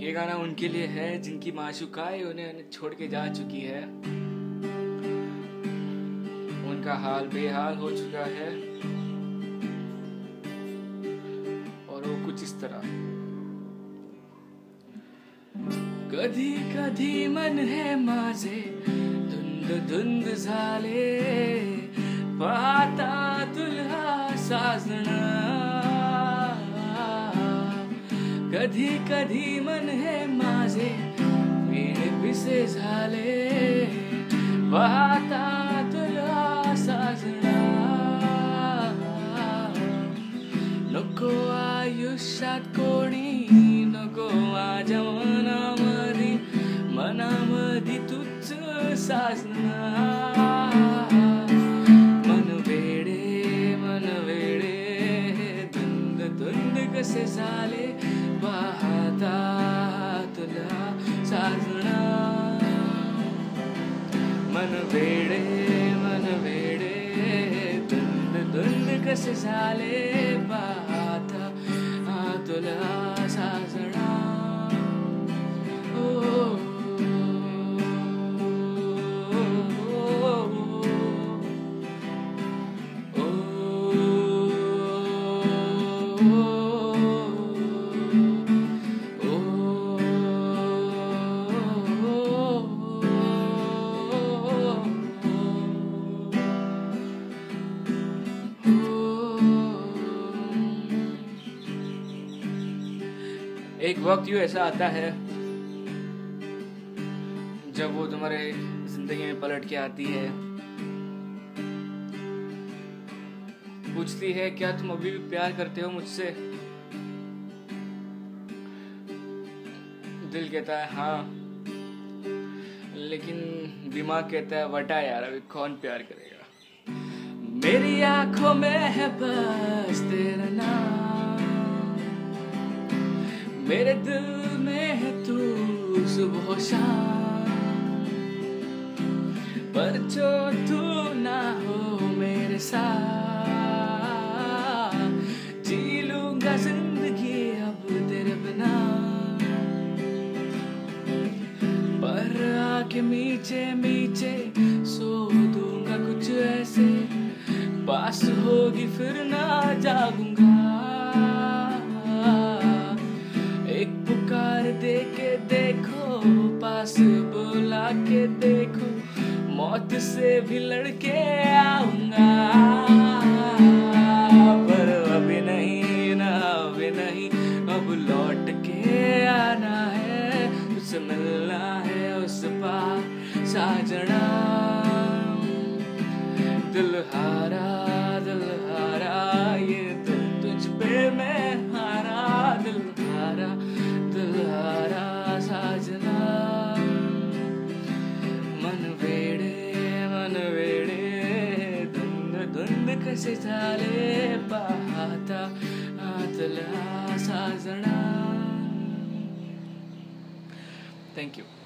ये गाना उनके लिए है जिनकी माशूकाए उन्हें छोड़ के जा चुकी है। उनका हाल बेहाल हो चुका है और वो कुछ इस तरह। कधी कधी मन है माझे धुंद धुंद झाले, पाहता तुला साजना। कधी कधी मन है माझे वीणे पिसे झाले, पाहता तुला साजना। नको आयुष्यात कोणी, नको माझ्या मनामधी, मनामधी तूच साजना। मन वेडे धुंद धुंद कसे झाले, पाहता तुला साजना। मन वेडे धुंद धुंद कसे झाले, पाहता तुला साजना। एक वक्त यूं ऐसा आता है जब वो तुम्हारे जिंदगी में पलट के आती है, पूछती है क्या तुम अभी भी प्यार करते हो मुझसे। दिल कहता है हाँ, लेकिन दिमाग कहता है वटा यार, अभी कौन प्यार करेगा। मेरी आंखों में है बस तेरा नाम, मेरे दिल में है तू सुबह शाम। पर जो तू ना हो मेरे साथ, जी लूंगा जिंदगी अब तेरे बिना। पर आके मीचे मीचे सो दूंगा कुछ ऐसे, पास होगी फिर ना जागूंगा। एक पुकार दे के देखो, पास बुला के देखो, मौत से भी लड़के आऊंगा। पर अभी नहीं ना, अभी नहीं, अब लौट के आना है, उससे मिलना है उस पार साजना। दिल हारा ये दिल तुझ पे मैं हारा, दिल हारा साजना। मन वेडे धुंद धुंद कसे झाले, पाहता तुला साजना। Thank you.